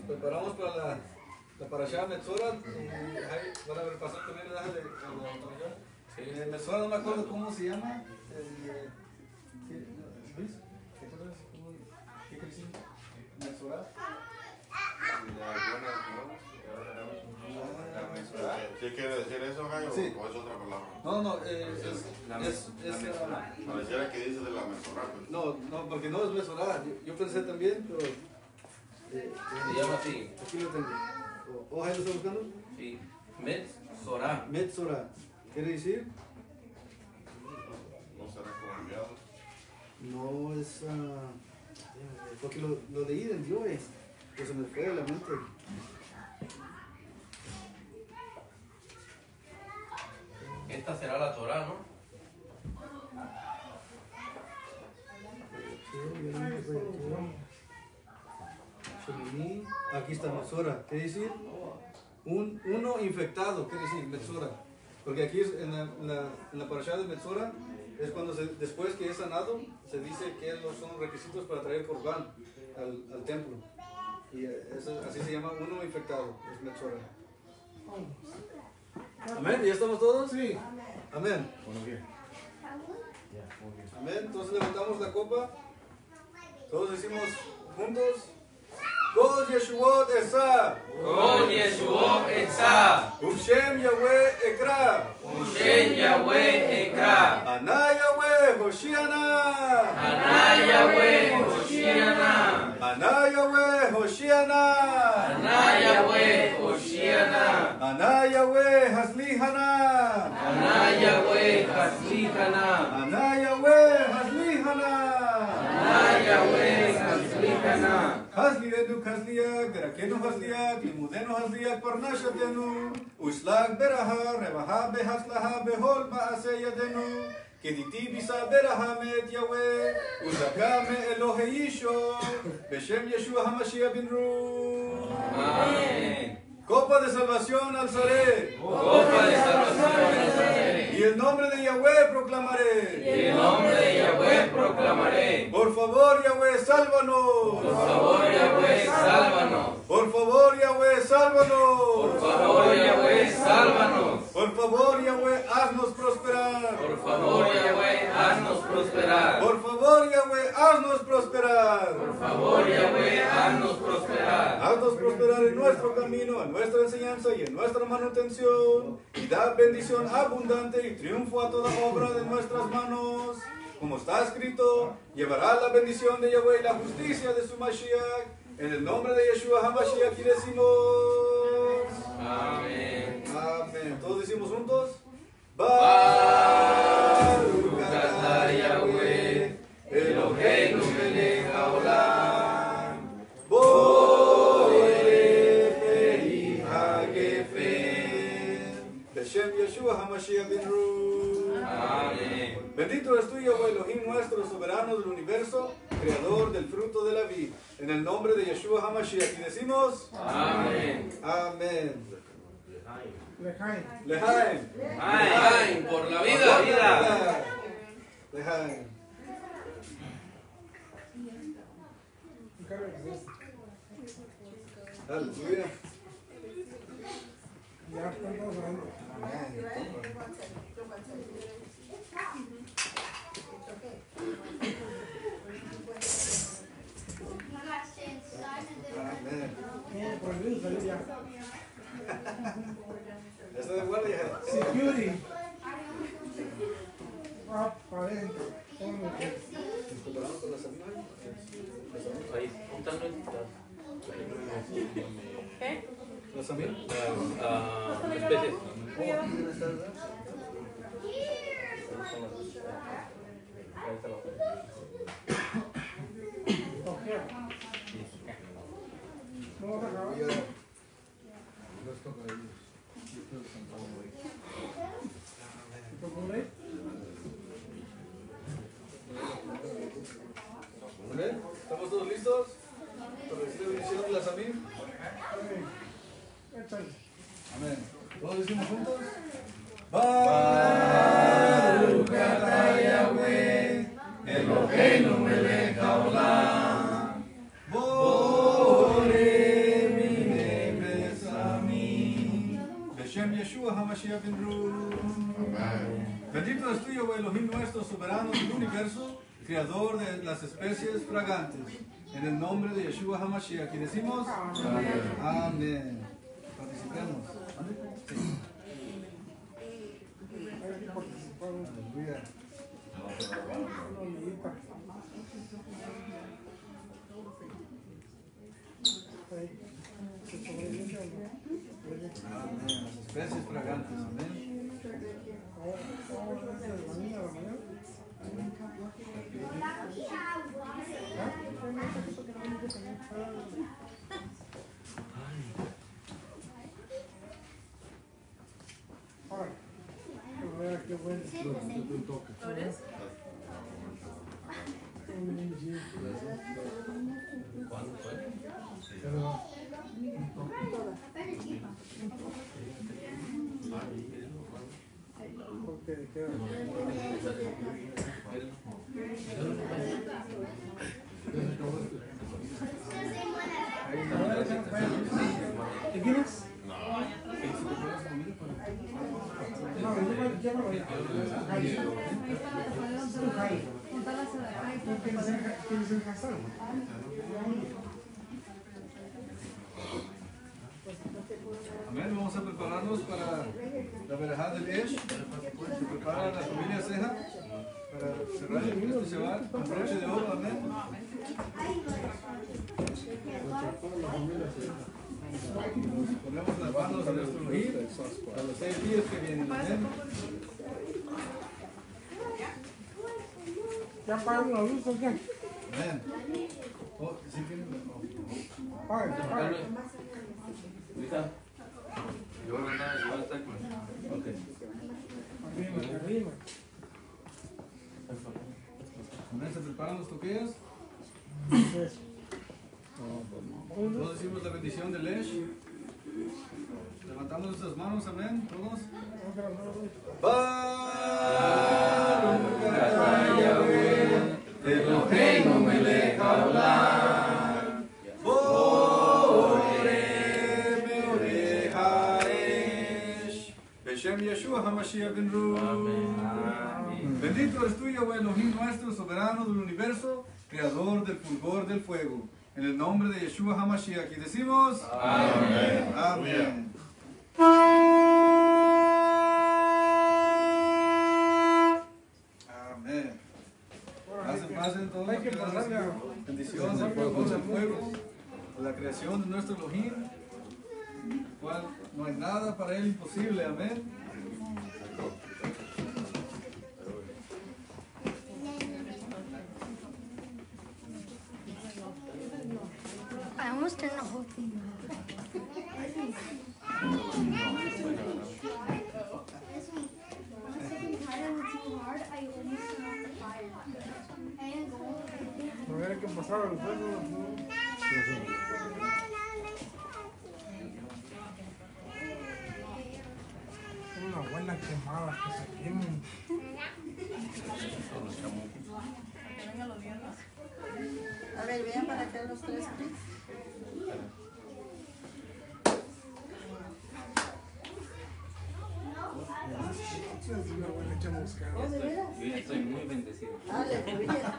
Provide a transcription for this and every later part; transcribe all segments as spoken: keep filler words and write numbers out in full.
preparamos para la, la parashá Metzora. Ahí van a ver pasar también el de la autoridad. Eh, Metzora no me acuerdo cómo se llama. Eh, ¿qué, Luis? ¿Te acuerdas cómo, qué creció? Metzora. ¿Sí quiere decir eso, Jairo? Sí. ¿O es otra palabra? No, no, eh, es, La es, es, es Pareciera que dice de la Mesorá. Pues. no, no, porque no es Metzora. Yo, yo pensé también, pero eh, Se llama así. aquí lo tengo. ¿O oh, Jairo está buscando? Sí. Metzora. Metzora. ¿Quiere decir? ¿No será colombiano? No, es. Uh, porque lo, lo leí del Dios, pues se me fue de la mente. Esta será la Torah, ¿no? Aquí está Metzora. ¿Qué decir? Un, uno infectado, ¿qué decir? Metzora. Porque aquí es en la, en la, en la parashá de Metzora es cuando se, después que es sanado se dice que esos son los requisitos para traer Corbán al, al templo. Y eso, así se llama uno infectado, es Metzora. Amén, ¿ya estamos todos? Sí. Amén. Amén, entonces levantamos la copa. Todos decimos juntos. Kol Yeshuot Esa. Kol Yeshuot Esa. Ushem Yahweh Ekra. Ushem Yahweh Ekra. Ana Yahweh Hoshiana. Ana Yahweh Hoshiana. Ana Yahweh Hoshiana. Ana Yahweh Hoshiana. Ana Yahweh Haslihana. Ana Yahweh Haslihana. Ana Yahweh Haslihana. Ana Yahweh Haslihana. Haslidenu Hasliak, Berakenu Hasliak, Limudenu Hasliak, Parnashatenu, Uslak Beraha, Rebaha Behaslaha, Behol Baase Yadenu, Kediti Bisa Beraha Met Yahweh, Uzaka Me Elohe Yisho, Beshem Yeshua HaMashiach bin Ru. Amén. Copa de salvación alzaré. Copa de salvación alzaré. Y el nombre de Yahweh proclamaré. Y el nombre de Yahweh proclamaré. Por favor, Yahweh, sálvanos. Por favor, Yahweh, sálvanos. Por favor, Yahweh, sálvanos. Por favor, Yahweh, sálvanos. Por favor, Yahweh, haznos prosperar. Por favor, Yahweh, haznos prosperar. Por favor, Yahweh, haznos prosperar. Por favor, Yahweh, haznos prosperar. Haznos prosperar en nuestro camino, en nuestra enseñanza y en nuestra manutención. Y da bendición abundante y triunfo a toda obra de nuestras manos. Como está escrito, llevará la bendición de Yahweh y la justicia de su Mashiach. En el nombre de Yeshua HaMashiach y decimos... Amén. Amén. ¿Todos decimos juntos? Baruch atah Yahweh, Eloheinu melech haolam, borei peri hagefen. Beshem Yeshua HaMashiach bin Ru. Amén. Bendito es tú, Yahweh Elohim, nuestro soberano del universo, creador del fruto de la vid. En el nombre de Yeshua HaMashiach. Y decimos... Amén. Amén. Lejaim. Lejaim. Amén. Por la vida, vida. Lejaim. Aleluya. Ya están todos orando. Amén. Eh, prohibido salir ya. ¿Ya está de guardia? Security. Ah, para adentro. Pónganme que- ¿Comparamos con las amigas? Ahí, juntando ¿Qué? ¿Las amigas? ah, especies. Coger. No vas a acabar. ¿Te pondré? Amén. ¿Estamos todos listos? Para recibir la bendición de las amigas. Amén. Échale. Amén. ¿Todos decimos juntos? Baruch atah Yahweh, Eloheinu melech haolam, borei HaMashiach Benru. Bendito es tú, Yahweh Elohim nuestro, soberano del universo, creador de las especies fragantes. En el nombre de Yeshua HaMashiach, y decimos amén. Amén. Participemos. Sí. Aleluya. Amén. Las especies fragantes. Amén. Qué bueno. ¿Cuándo fue? Porque queda. ¿Te quieres? No, yo me ya me voy a ¿Quieres ser casado? Amén. Vamos a prepararnos para la verajá del Esh. Se prepara la familia Ceja para cerrar este Shabbat con broche de oro. Amén. Ponemos las manos en nuestro Elohim a los seis días que vienen. Amén. ¿Ya apagaron la luz o qué? Amén. Oh, ¿sí tienen? Oh. Apaguen, apaguen. ¿Ahorita? Yo voy a mandar, yo voy a estar con él. Ok. Arriba, arriba. Amén. ¿Se preparan los toquillas? Eso. Todos decimos la bendición del Esh. Levantamos nuestras manos, amén, todos. Baruch atah Yahweh, Eloheinu melech haolam, borei meorei haaretz, Beshem Yeshua HaMashiach Benru. Bendito eres tú, Yahweh Elohim nuestro, soberano del universo, creador del fulgor del fuego. En el nombre de Yeshua HaMashiach, y decimos amén. Amén. Amén. Pasen, pasen todos los que dan las bendiciones del fuego del fuego, de la creación de nuestro Elohim, cual no hay nada para él imposible. Amén. I almost turned the whole thing off. No era que pasaba el fuego. Una buena quemada que se quemen. A ver, vean para acá los tres, please. Es una buena chamuscada. Yo ya estoy muy bendecido. Aleluya.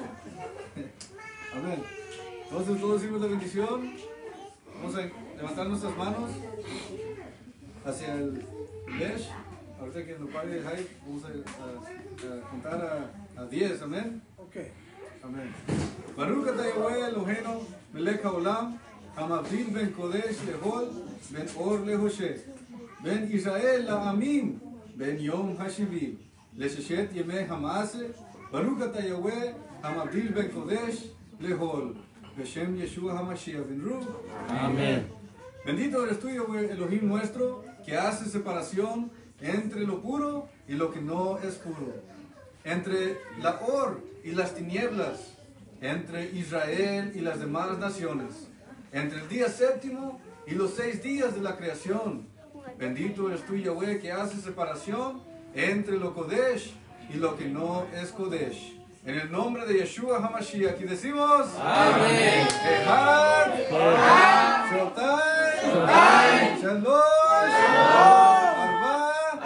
Amén. Entonces todos decimos la bendición. Vamos a levantar nuestras manos hacia el Lesh. Ahorita que nos pague el hype, vamos a, a, a contar a, a diez. Amén. Ok. Amén. Baruch atah Yahweh Eloheinu melech haolam, hamavdil ben kodesh lehol, ben or lehoshet, ben Israel la'amim, ben yom hashivim, lesheshet yemei hamase, Baruch atah Yahweh hamavdil ben kodesh lehol, beshem Yeshua HaMashiach Benru. Amén. Bendito eres tú, Yahweh Elohim nuestro, que hace separación entre lo puro y lo que no es puro, entre la or y las tinieblas, entre Israel y las demás naciones, entre el día séptimo y los seis días de la creación. Bendito eres tú, Yahweh, que hace separación entre lo Kodesh y lo que no es Kodesh. En el nombre de Yeshua HaMashiach, y decimos amén. Ehad, Shotai, Shalom, Arba,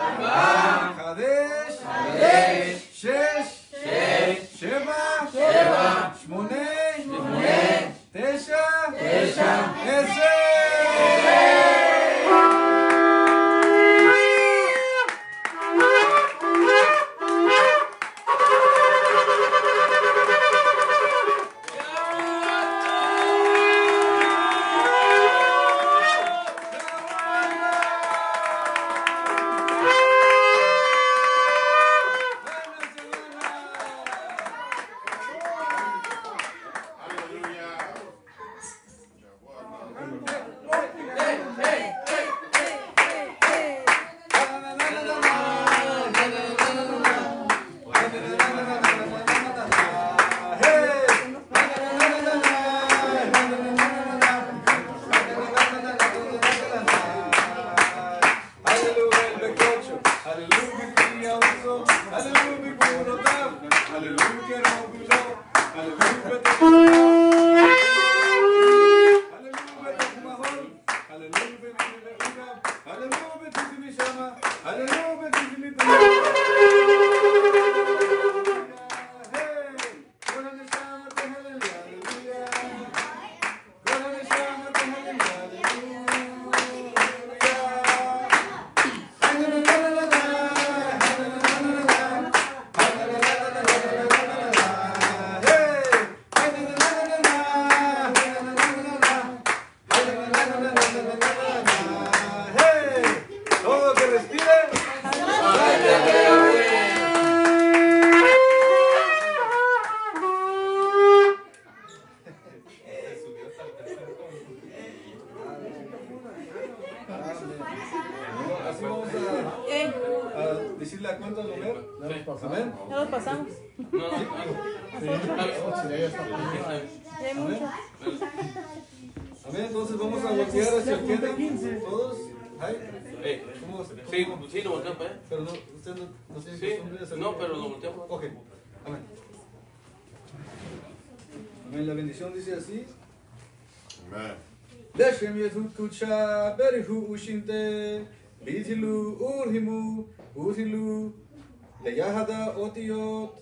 Esa. Ese. Así vamos a, a decir la cuenta del Homer. Amén. Ya los pasamos. No, no, Amén. Amén. Entonces vamos a voltear hacia el Kenneth. Todos. Ay, Eh, ¿cómo- Sí, cómo- sí, lo volteamos para allá. Pero no, usted no, no tiene Sí, costumbre de hacer- no, pero lo volteamos. Ok. Amén. Amén. La bendición dice así. Amén. Leshem Yehud Kucha, Berihu Ushinte, Bitilu Urhimu, Utilu, Leyahada Otiot,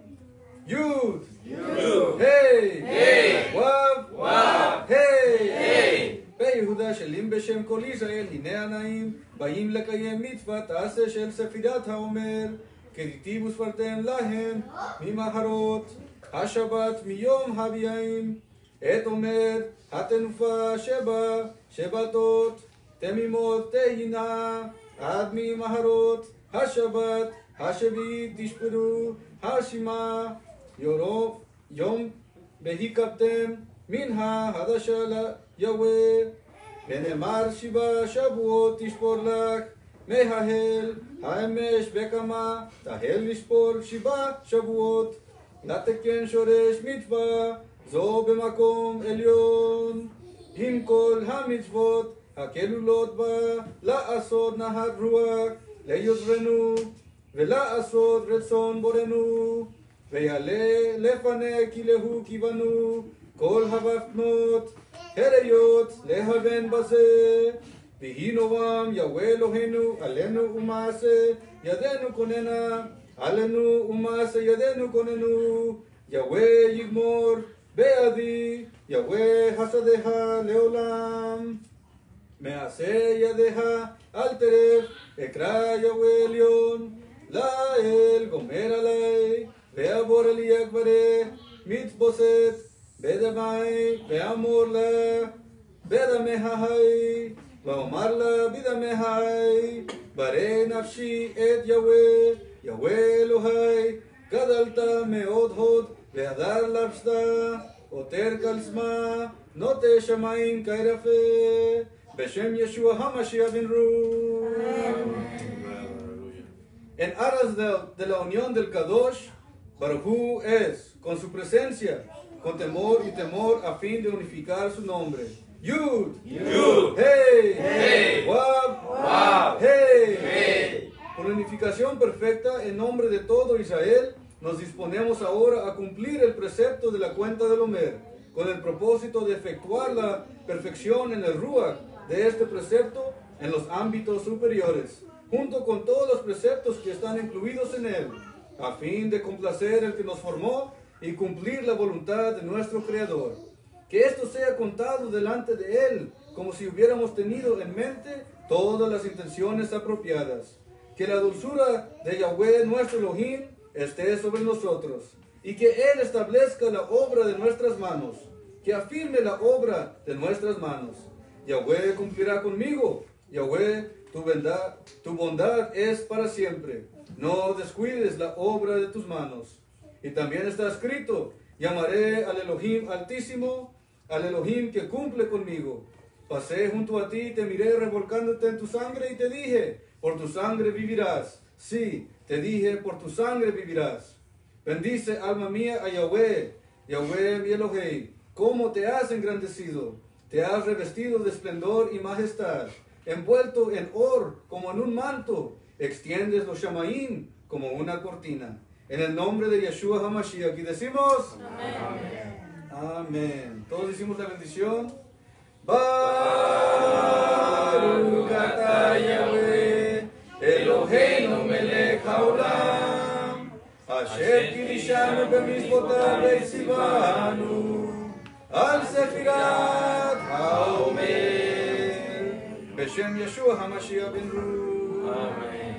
Yud, Yud, Hey, Hey, Wav, Wav, Hey, Hey. ביהודה שלים בשם כל ישראל, הנה הנאים, באים לקיים מצוות תעשה של ספירת העומר, כדכתיב וספרתם להם ממחרות, השבת מיום הביאים, עת עומר, התנופה שבה, שבתות, תמימות תהינה, עד ממהרות, השבת, השביעית תשפרו, הרשימה, יורו, יום והקפתם, מנחה חדשה ליהוה, ונאמר שבעה שבועות תשפור לך, מההל, האמש בקמה, תהל לשפור שבעה שבועות, לתקן שורש מצווה, זו במקום עליון, עם כל המצוות הכלולות בה, לעשות נחת רוח ליוזרנו, ולעשות רצון בורנו, ויעלה לפני כלהו כיוונו, כל הבפנות, הריות להבן בזה, ויהי נועם יהוה אלוהינו עלינו ומעשה ידינו כוננה, עלינו ומעשה ידינו כוננו, יהוה יגמור בעדי, יהוה חסדך לעולם. מעשה ידיה אל תרף, אקרא יהוה עליון, לאל גומר עלי, ואעבור אלי יגברה, מתבוסת בדמי, ואמור לה, בדמיה היא, ואומר לה בדמיה היא, ברי נפשי את יהוה, יהוה אלוהי, גדלת מאוד הוד, והדר לבשת, עוטר כלסמה, נוטה שמיים כרפה, בשם ישוע המשיח בן רות. En aras de, de la unión del Kadosh, Barujú es, con su presencia, con temor y temor, a fin de unificar su nombre. Yud, Yud, Hey, Hey, Wab, Wab, Hey, Hey. Por unificación perfecta, en nombre de todo Israel, nos disponemos ahora a cumplir el precepto de la cuenta del Homer, con el propósito de efectuar la perfección en el Ruach de este precepto en los ámbitos superiores, junto con todos los preceptos que están incluidos en él, a fin de complacer el que nos formó y cumplir la voluntad de nuestro Creador. que esto sea contado delante de Él, como si hubiéramos tenido en mente todas las intenciones apropiadas. Que la dulzura de Yahweh nuestro Elohim esté sobre nosotros, y que Él establezca la obra de nuestras manos, que afirme la obra de nuestras manos. Yahweh cumplirá conmigo. Yahweh, tu bondad, tu bondad es para siempre. No descuides la obra de tus manos. Y también está escrito, llamaré al Elohim altísimo, al Elohim que cumple conmigo. Pasé junto a ti y te miré revolcándote en tu sangre y te dije, por tu sangre vivirás. Sí, te dije, por tu sangre vivirás. Bendice, alma mía, a Yahweh, Yahweh mi Elohim. ¿Cómo te has engrandecido? Te has revestido de esplendor y majestad, envuelto en or como en un manto. Extiendes los shamaim como una cortina. En el nombre de Yeshua HaMashiach, y decimos amén. Amén. Todos decimos la bendición. Baruch atah Yahweh, Eloheinu melech haolam, asher kirishanu b'mitzvotav v'tzivanu, al sefirat haomer, b'shem Yeshua HaMashiach ben Ru. Amén.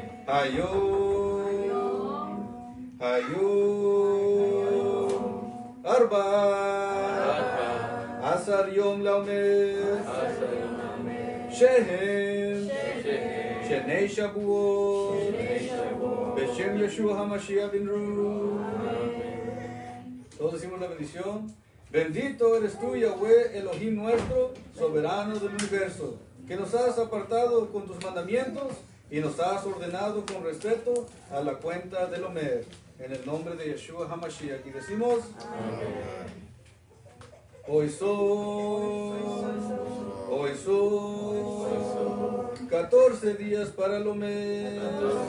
Hayom, Hayom, Arba, Asar Yom Laomer, Shehem, Shenei Shavuot, Beshem Yeshua HaMashiach ben Ru. Todos decimos la bendición. Bendito eres tú, Yahweh, Elohim nuestro, soberano del universo, que nos has apartado con tus mandamientos y nos has ordenado con respeto a la cuenta del Omer. En el nombre de Yeshua HaMashiach. Y decimos amén. Hoy son, hoy son catorce días para el Omer,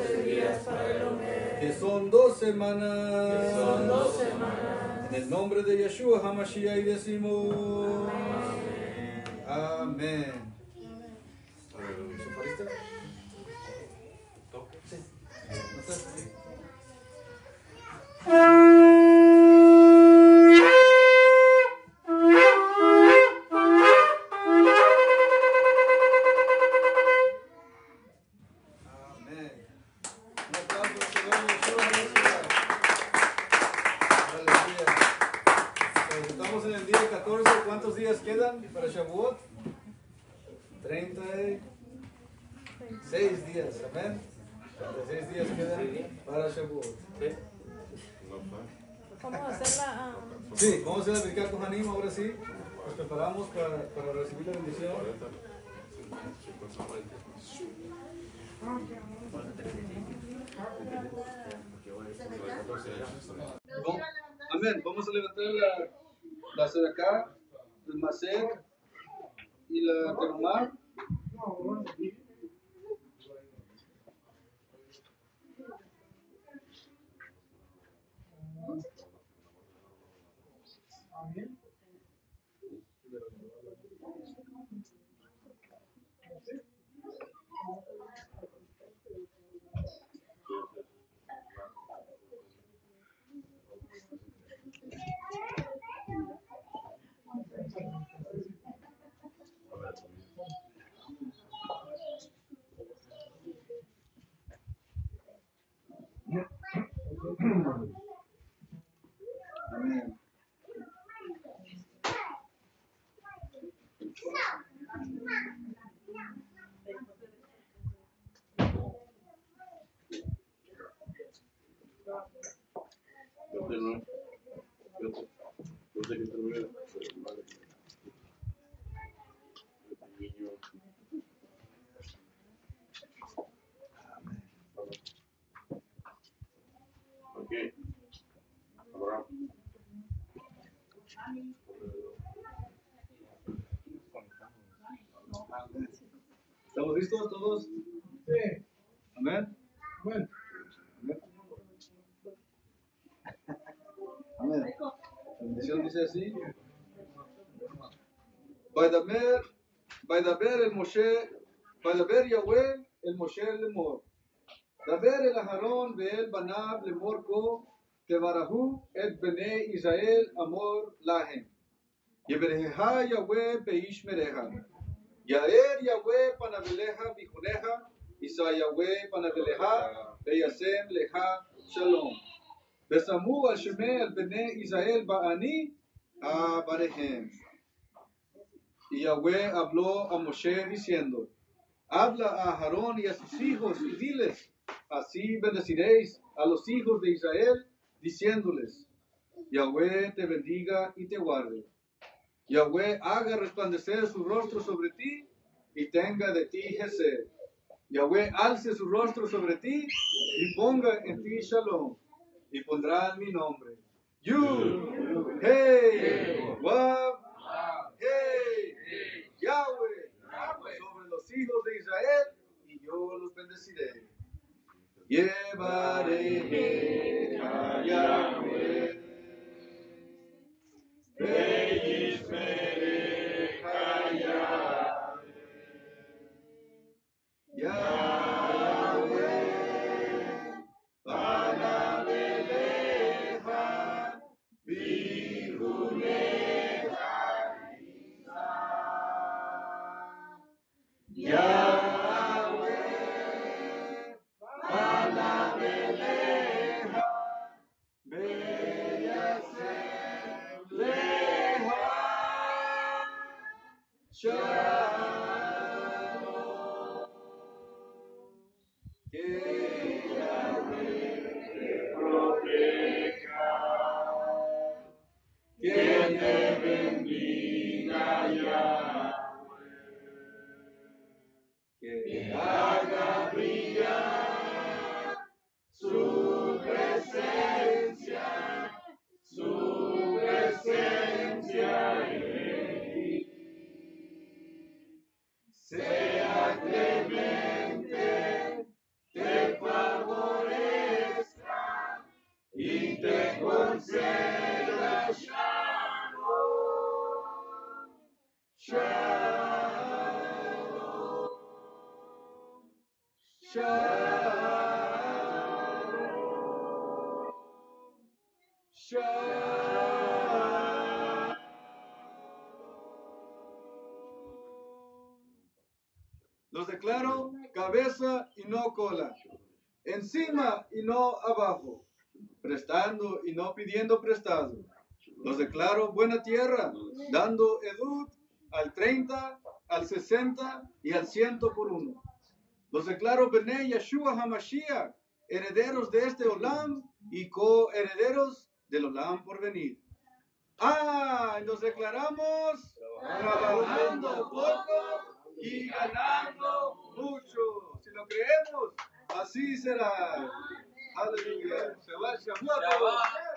que son dos semanas. En el nombre de Yeshua HaMashiach y decimos amén. ¿Soparista? Sí. ¿No estás? ¿Cuántos días quedan para Shavuot? treinta y seis días, amén. treinta y seis días quedan para Shavuot. ¿Cómo hacerla? Ah, Sí, vamos a hacer la Birkat Kohanim ahora sí. Nos preparamos para, para recibir la bendición. Vamos- Amén. Vamos a levantar la, la Sedaká, el Maser y la Terumá. Amén. Okay. Ahora. ¿Estamos listos todos? Sí. Amén. Bueno. Amén. La bendición dice así. Vaidaber, Vaidaber el Moshe, Vaidaber Yahweh el Moshe lemor. Daber el Aharon ve'el banav lemor ko, tevarahu et bnei Israel amor lahem. Yebereha Yahweh Beish Mereha. Yaer Yahweh Panaveleha Bijuneja. Isa Yahweh Panaveleha Beyasem Leha Shalom. Besamu al Sheme al Bene Israel Ba'ani a Barehem. Y Yahweh habló a Moshe diciendo: habla a Aarón y a sus hijos y diles: así bendeciréis a los hijos de Israel, diciéndoles: Yahweh te bendiga y te guarde. Yahweh haga resplandecer su rostro sobre ti y tenga de ti Gesed. Yahweh alce su rostro sobre ti y ponga en ti Shalom. Y pondrán mi nombre. Yud, Hey, Wav, Hey, Yahweh, sobre los hijos de Israel, y yo los bendeciré. Llevaré a Yahweh. Beismeré a Yahweh. Yahweh, Panaveleja, Bijuneja, Yahweh, Panaveleja, Beyasem Leja, Shalom. Que Yahweh te proteja, que te bendiga Yahweh, que te haga brillar su presencia, su presencia en ti. Sea clemente, te favorezca y te conceda Shalom. Shalom. Shalom. Shalom. Los declaro cabeza y no cola, encima y no abajo, prestando y no pidiendo prestado. Los declaro buena tierra, dando edud al treinta, al sesenta y al ciento por uno. Los declaro Bene Yeshua HaMashiach, herederos de este Olam y coherederos del Olam por venir. Ah, y nos declaramos trabajando poco y ganando mucho. Si lo creemos, así será. Aleluya. Se va, se va.